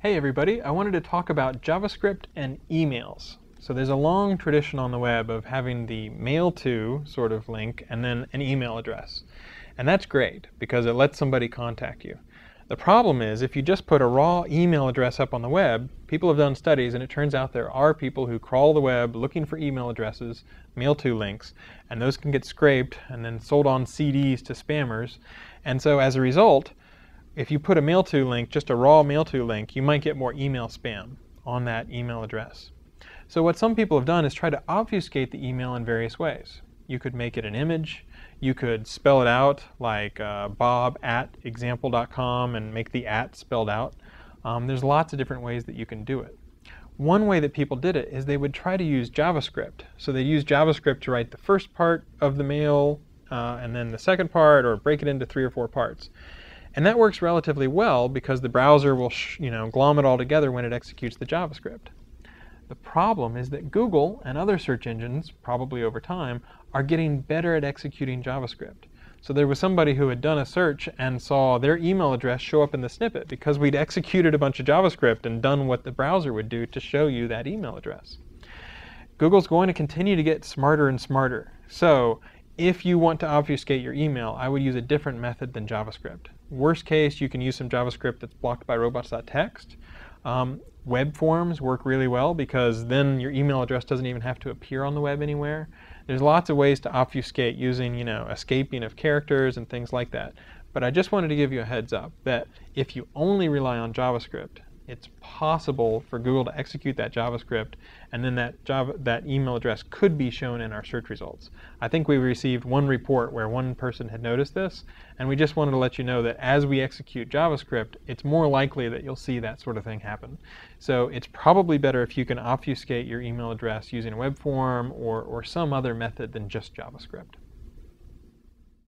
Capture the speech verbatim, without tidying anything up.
Hey everybody, I wanted to talk about JavaScript and emails. So there's a long tradition on the web of having the mail to sort of link and then an email address. And that's great because it lets somebody contact you. The problem is if you just put a raw email address up on the web, people have done studies and it turns out there are people who crawl the web looking for email addresses, mail to links, and those can get scraped and then sold on C Ds to spammers. And so as a result, if you put a mail to link, just a raw mail to link, you might get more email spam on that email address. So what some people have done is try to obfuscate the email in various ways. You could make it an image. You could spell it out like uh, bob at example dot com and make the at spelled out. Um, there's lots of different ways that you can do it. One way that people did it is they would try to use JavaScript. So they use JavaScript to write the first part of the mail uh, and then the second part, or break it into three or four parts. And that works relatively well because the browser will sh you know, glom it all together when it executes the JavaScript. The problem is that Google and other search engines, probably over time, are getting better at executing JavaScript. So there was somebody who had done a search and saw their email address show up in the snippet because we'd executed a bunch of JavaScript and done what the browser would do to show you that email address. Google's going to continue to get smarter and smarter. So if you want to obfuscate your email, I would use a different method than JavaScript. Worst case, you can use some JavaScript that's blocked by robots.txt. Um, web forms work really well because then your email address doesn't even have to appear on the web anywhere. There's lots of ways to obfuscate using, you know, escaping of characters and things like that. But I just wanted to give you a heads up that if you only rely on JavaScript, it's possible for Google to execute that JavaScript, and then that Java, that email address could be shown in our search results. I think we received one report where one person had noticed this, and we just wanted to let you know that as we execute JavaScript, it's more likely that you'll see that sort of thing happen. So it's probably better if you can obfuscate your email address using a web form or, or some other method than just JavaScript.